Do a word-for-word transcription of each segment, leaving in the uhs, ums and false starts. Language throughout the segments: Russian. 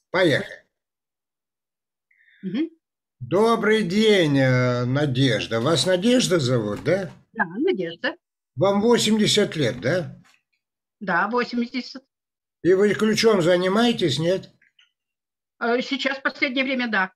Поехали. Мгм. Добрый день, э, Надежда. Вас Надежда зовут, да? Да, Надежда. Вам восемьдесят лет, да? Да, восемьдесят. И вы ключом занимаетесь, нет? Э, Сейчас, в последнее время, да.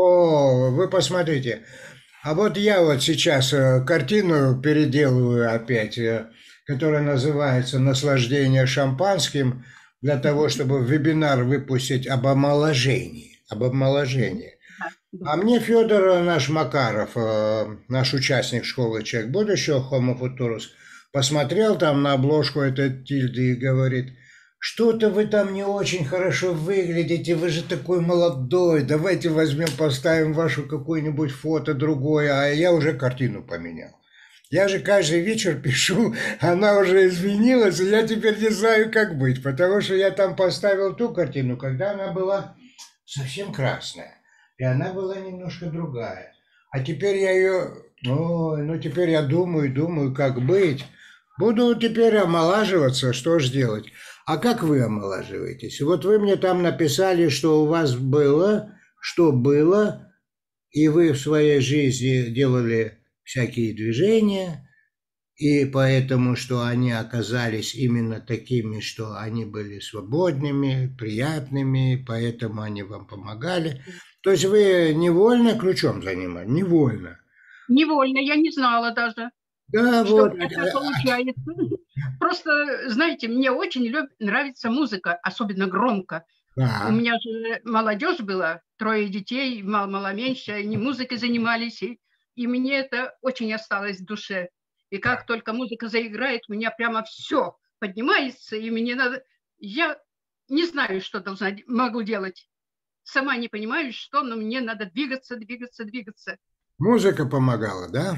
О, вы посмотрите. А вот я вот сейчас э, картину переделываю опять, э, которая называется «Наслаждение шампанским», для того, чтобы вебинар выпустить об омоложении. Об Мгм. омоложении. Да, да. А мне Федор, э, наш Макаров, э, наш участник школы «Человек будущего», Homo Futurus, посмотрел там на обложку этой тильды и говорит: что-то вы там не очень хорошо выглядите, вы же такой молодой, давайте возьмем, поставим вашу какое-нибудь фото другое, а я уже картину поменял. Я же каждый вечер пишу, она уже извинилась, и я теперь не знаю, как быть, потому что я там поставил ту картину, когда она была совсем красная, и она была немножко другая. А теперь я ее, ой, ну теперь я думаю, думаю, как быть. Буду теперь омолаживаться, что ж делать? А как вы омолаживаетесь? Вот вы мне там написали, что у вас было, что было, и вы в своей жизни делали всякие движения, и поэтому, что они оказались именно такими, что они были свободными, приятными, поэтому они вам помогали. То есть вы невольно ключом занимались, невольно. Невольно, я не знала даже, Да, что у вот. меня так получается. Просто, знаете, мне очень люб- нравится музыка, особенно громко. У Да. меня же молодежь была, трое детей, мало-мало меньше, они музыкой занимались, и, и мне это очень осталось в душе. И как только музыка заиграет, у меня прямо все поднимается, и мне надо... Я не знаю, что должна, могу делать. Сама не понимаю, что, но мне надо двигаться, двигаться, двигаться. Музыка помогала, да?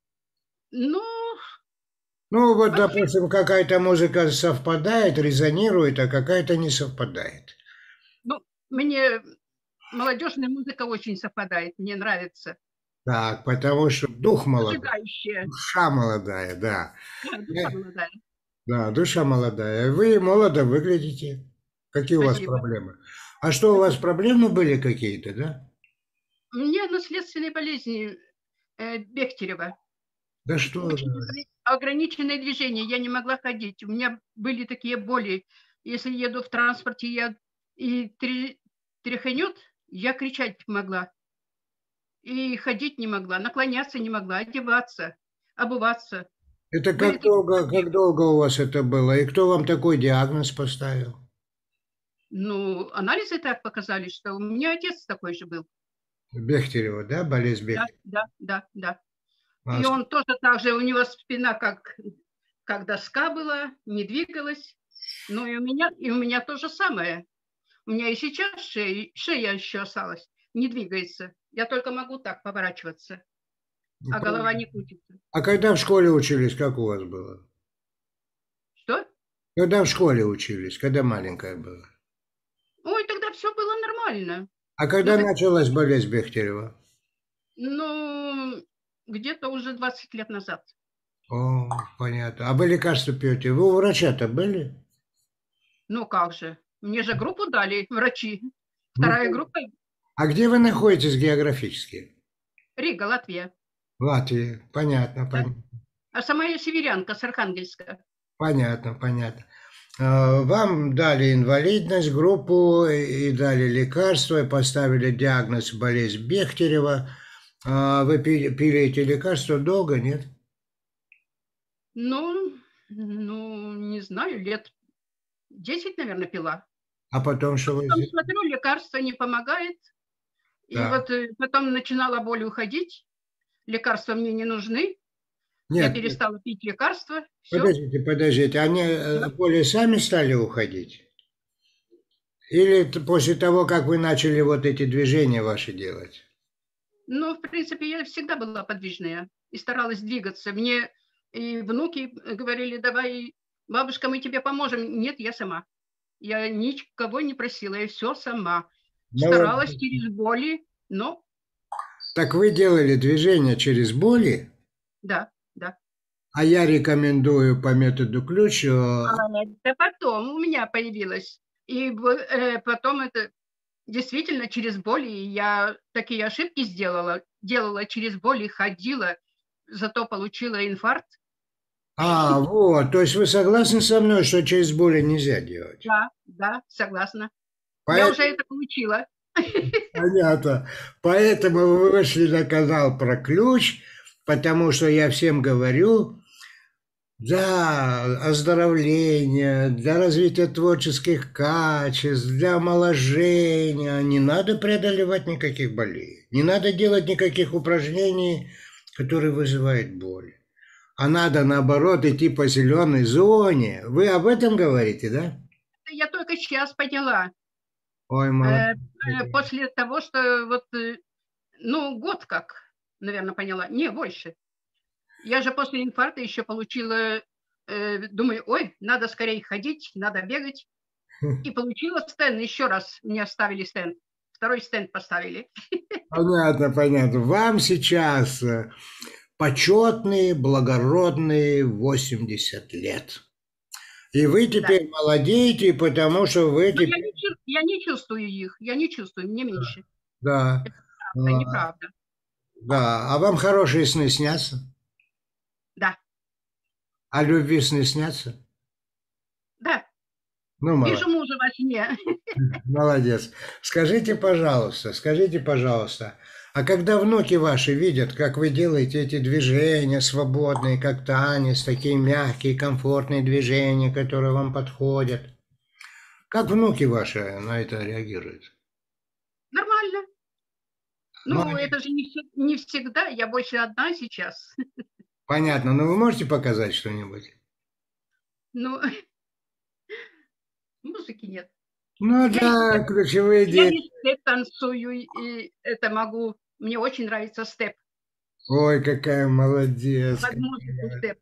Ну, Ну, вот, вообще, допустим, какая-то музыка совпадает, резонирует, а какая-то не совпадает. ну, мне молодежная музыка очень совпадает, мне нравится. Так, потому что дух молодой, Зажигающая. душа молодая, да. Да, душа Э, молодая. Да, душа молодая. Вы молодо выглядите. Какие у вас Спасибо. проблемы? А что, у вас Спасибо. проблемы были какие-то, да? У меня наследственные болезни э, Бехтерева. Да что вы Очень говорите? ограниченное движение. Я не могла ходить. У меня были такие боли. Если еду в транспорте, я и тряханет, я кричать могла. И ходить не могла, наклоняться не могла, одеваться, обуваться. Это Были как такие долго, как проблемы. долго у вас это было? И кто вам такой диагноз поставил? Ну, анализы так показали, что у меня отец такой же был. Бехтерева, да? Болезнь Да, Бехтерева. да, да, да. А, И с- он тоже так же, у него спина как, как доска была, не двигалась. Ну и у меня, и у меня то же самое. У меня и сейчас шея, шея еще осталась, не двигается. Я только могу так поворачиваться, а голова не крутится. А когда в школе учились, как у вас было? Что? Когда в школе учились, когда маленькая была? Ой, тогда все было нормально. А Ну, когда так, началась болезнь Бехтерева? ну, где-то уже двадцать лет назад. О, понятно. А вы лекарства пьете? Вы у врача-то были? Ну, как же. Мне же группу дали врачи. Ну, Вторая группа — а где вы находитесь географически? Рига, Латвия. В Латвии. Понятно, Да? понятно. А сама я северянка с Архангельска. Понятно, понятно. А, вам дали инвалидность, группу и дали лекарства, и поставили диагноз болезнь Бехтерева. А вы пили, пили эти лекарства долго, нет? Ну, ну, не знаю, лет десять, наверное, пила. А потом что вы Потом сделали? смотрю, лекарство не помогает. И Да. вот э, потом начинала боль уходить. Лекарства мне не нужны. Я Нет, нет, перестала пить лекарства. Все. подождите, подождите. Они Да. э, боли сами стали уходить? Или т- после того, как вы начали вот эти движения ваши делать? Но, в принципе, я всегда была подвижная и старалась двигаться. Мне и внуки говорили: давай, бабушка, мы тебе поможем. Нет, я сама. Я никого не просила, я все сама. Старалась Молодец. через боли, но Так вы делали движения через боли, да, да. а я рекомендую по методу ключ. э, А это потом у меня появилось. И э, потом это... действительно, через боль, и я такие ошибки сделала, делала через боль и ходила, зато получила инфаркт. А, вот, то есть вы согласны со мной, что через боли нельзя делать? Да, да, согласна. Я уже Поэтому, это получила. понятно. Поэтому вы вышли на канал про ключ, потому что я всем говорю, для оздоровления, для развития творческих качеств, для омоложения не надо преодолевать никаких болей. Не надо делать никаких упражнений, которые вызывают боль. А надо, наоборот, идти по зеленой зоне. Вы об этом говорите, да? Я только сейчас поняла, Ой, э, молодец. э, после того, что вот, э, ну, год как, наверное, поняла, не, больше. Я же после инфаркта еще получила, э, думаю, ой, надо скорее ходить, надо бегать. И получила стенд, еще раз мне оставили стенд. Второй стенд поставили. Понятно, понятно. Вам сейчас э, почетные, благородные восемьдесят лет. И вы Да. теперь молодеете, потому что вы Но я теперь... не, я не чувствую их, я не чувствую, мне меньше. Да, Это а, неправда. да. А вам хорошие сны снятся? Да, А любви сны снятся? да. Ну, Вижу молодец. мужа во сне. Молодец. Скажите, пожалуйста, скажите, пожалуйста, а когда внуки ваши видят, как вы делаете эти движения свободные, как танец, такие мягкие, комфортные движения, которые вам подходят, как внуки ваши на это реагируют? Нормально. Ну, Ну, они- это же не, не всегда. Я больше одна сейчас. понятно, но вы можете показать что-нибудь? Ну, музыки нет. Ну Я и да, степ, ключевые я действия. и степ танцую, и это могу. Мне очень нравится степ. Ой, какая молодец. Под музыку степ.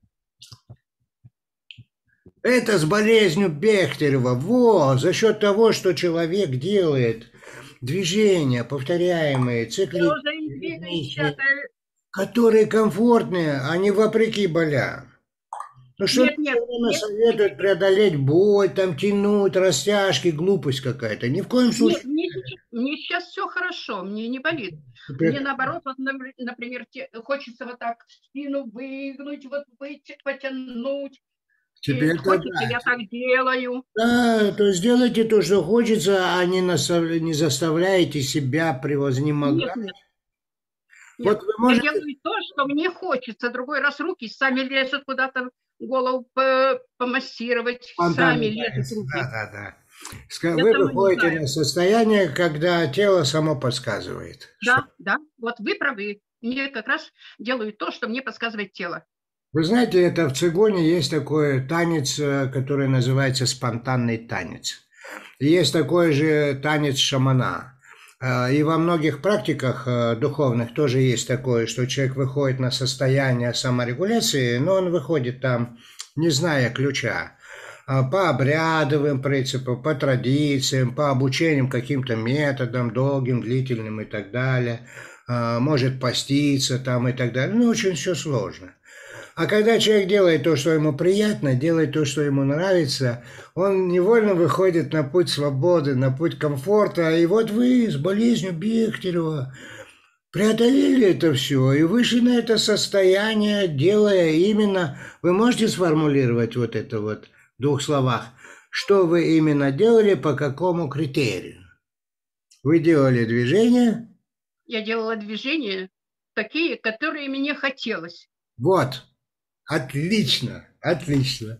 Это с болезнью Бехтерева. Во, за счет того, что человек делает движения, повторяемые, Я циклические, уже и двигаюсь сейчас. ритмичные, которые комфортные, а не вопреки болям. Ну что Нет, все нет, время нет, советуют преодолеть боль, там тянуть, растяжки, глупость какая-то. Ни в коем нет, случае. мне сейчас, мне сейчас все хорошо, мне не болит. Мне наоборот, вот, например, те, хочется вот так спину выгнуть, вот выйти, потянуть. И Теперь-то хочется, да. я так делаю. Да, то сделайте то, что хочется, а не, насов- не заставляйте себя Нет, превознемогать. нет, нет. Вот вы Я можете... делаю то, что мне хочется. Другой раз руки сами лезут куда-то, голову по помассировать, сами Спонтанный лезут танец. Да, руки. да, да. Ска- Я Вы сама не выходите знаю. на состояние, когда тело само подсказывает. Что... Да, да, вот вы правы. Мне как раз делаю то, что мне подсказывает тело. Вы знаете, это в цигуне есть такой танец, э, который называется спонтанный танец. И есть такой же танец шамана. Э, И во многих практиках э, духовных тоже есть такое, что человек выходит на состояние саморегуляции, но он выходит там, не зная ключа, а по обрядовым принципам, по традициям, по обучениям каким-то методам, долгим, длительным и так далее. А, может поститься там и так далее. Ну, очень все сложно. А когда человек делает то, что ему приятно, делает то, что ему нравится, он невольно выходит на путь свободы, на путь комфорта. И вот вы с болезнью Бехтерева преодолели это все и вышли на это состояние, делая именно... Вы можете сформулировать вот это вот в двух словах? Что вы именно делали, по какому критерию? Вы делали движение? Я делала движения такие, которые мне хотелось. Вот. Отлично, отлично.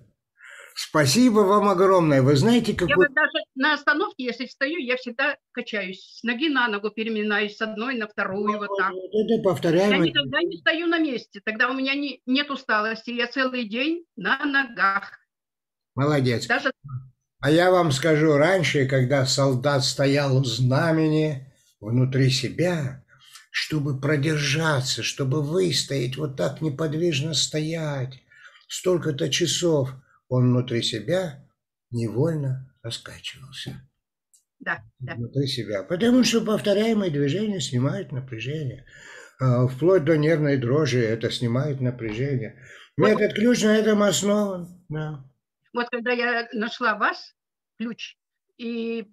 Спасибо вам огромное. Вы знаете, Я какой... вот даже на остановке, если встаю, я всегда качаюсь. С ноги на ногу переминаюсь, с одной на вторую, вот так. Вот это Я повторяемое. никогда не стою на месте. Тогда у меня не, нет усталости. Я целый день на ногах. Молодец. Даже А я вам скажу, раньше, когда солдат стоял у знамени внутри себя, чтобы продержаться, чтобы выстоять, вот так неподвижно стоять, столько-то часов, он внутри себя невольно раскачивался. да, да. Внутри себя. Потому что повторяемые движения снимают напряжение. А, Вплоть до нервной дрожи это снимает напряжение. Вот, Метод ключ на этом основан. Да. вот когда я нашла вас, ключ, и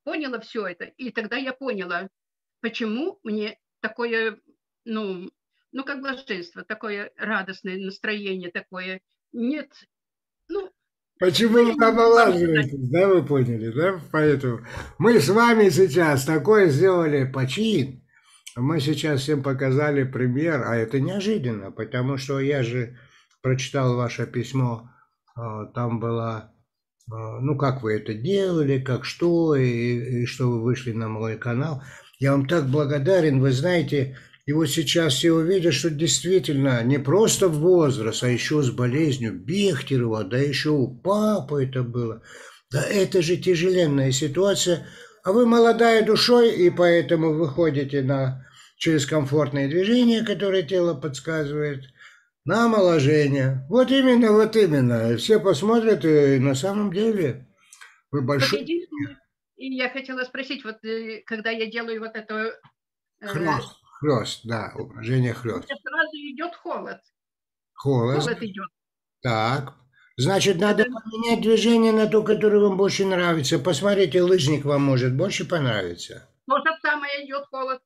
поняла все это. И тогда я поняла, почему мне такое, ну ну, как блаженство, такое радостное настроение такое. Нет, ну, ну, Почему я вы не могу вам сказать. омолаживаетесь, да, вы поняли, да? Поэтому мы с вами сейчас такое сделали почин. Мы сейчас всем показали пример, а это неожиданно, потому что я же прочитал ваше письмо, а, там было, а, ну, как вы это делали, как что, и, и что вы вышли на мой канал. Я вам так благодарен, вы знаете, и вот сейчас все увидят, что действительно не просто возраст, а еще с болезнью Бехтерева, да еще у папы это было. Да это же тяжеленная ситуация, а вы молодая душой, и поэтому выходите на, через комфортные движения, которые тело подсказывает, на омоложение. Вот именно, вот именно. Все посмотрят, и на самом деле вы Вот большой единственное, и я хотела спросить, вот, э, когда я делаю вот это, э, хлёст, хлёст, да, упражнение у хлёст. меня сразу идет холод. Холост, Холод идет. так. Значит, надо Это поменять движение на то, которое вам больше нравится. Посмотрите, лыжник вам может больше понравиться. то же самое идет холод.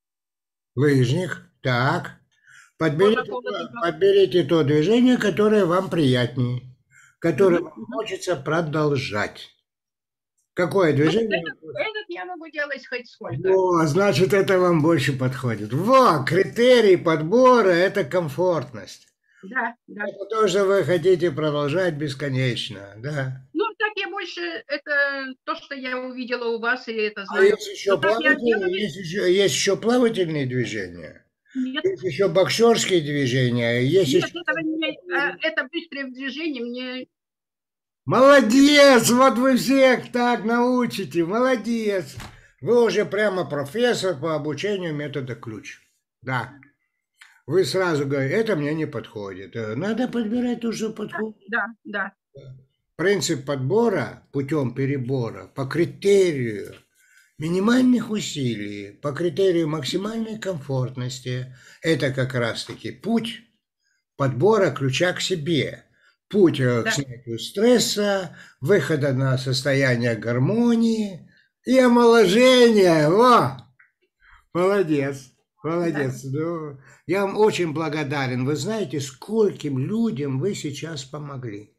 Лыжник, так. Тоже Подберите, холод то- идет. подберите то движение, которое вам приятнее, которое Мгм, вам мгм. хочется продолжать. Какое Ну, движение? этот, этот я могу делать хоть сколько. Во, значит, это вам больше подходит. Во, критерий подбора– это комфортность. Да, да. Это то, что вы хотите продолжать бесконечно, да. Ну, так я больше, это то, что я увидела у вас, и это А знаю. есть Но еще так я плавательные, делаю? есть еще, есть еще плавательные движения, Нет, есть еще боксерские движения, есть нет, еще... этого не, а, это быстрое движение мне Молодец! Вот вы всех так научите, молодец! Вы уже прямо профессор по обучению метода ключ. Да. Вы сразу говорите, это мне не подходит. Э, Надо подбирать то, что да, подходит. да, да. Принцип подбора путем перебора по критерию минимальных усилий, по критерию максимальной комфортности, это как раз-таки путь подбора ключа к себе, путь э, к Да. снятию стресса, выхода на состояние гармонии и омоложения. Во! Молодец, Да. молодец. Ну, я вам очень благодарен. Вы знаете, скольким людям вы сейчас помогли.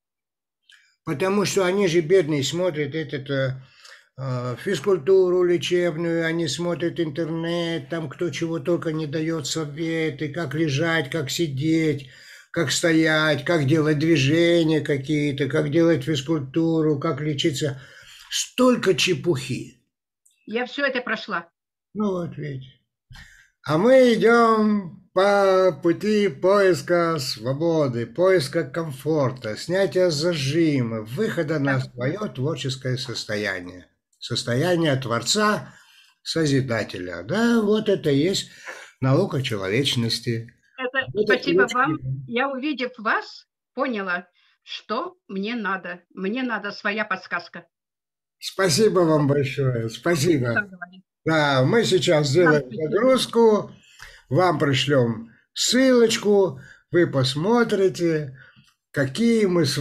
Потому что они же, бедные, смотрят этот э, э, физкультуру лечебную, они смотрят интернет, там кто чего только не дает советы, как лежать, как сидеть, как стоять, как делать движения какие-то, как делать физкультуру, как лечиться. Столько чепухи. Я все это прошла. Ну вот видите. А мы идем по пути поиска свободы, поиска комфорта, снятия зажима, выхода Да, на да. свое творческое состояние. Состояние Творца, Созидателя. Да, вот это и есть наука человечности. Это Вот это спасибо есть вам. мир. Я, увидев вас, поняла, что мне надо. Мне надо своя подсказка. Спасибо вам Вот большое. будем Спасибо. так говорить. Да, мы сейчас Вам сделаем спасибо. загрузку, вам пришлем ссылочку, вы посмотрите, какие мы с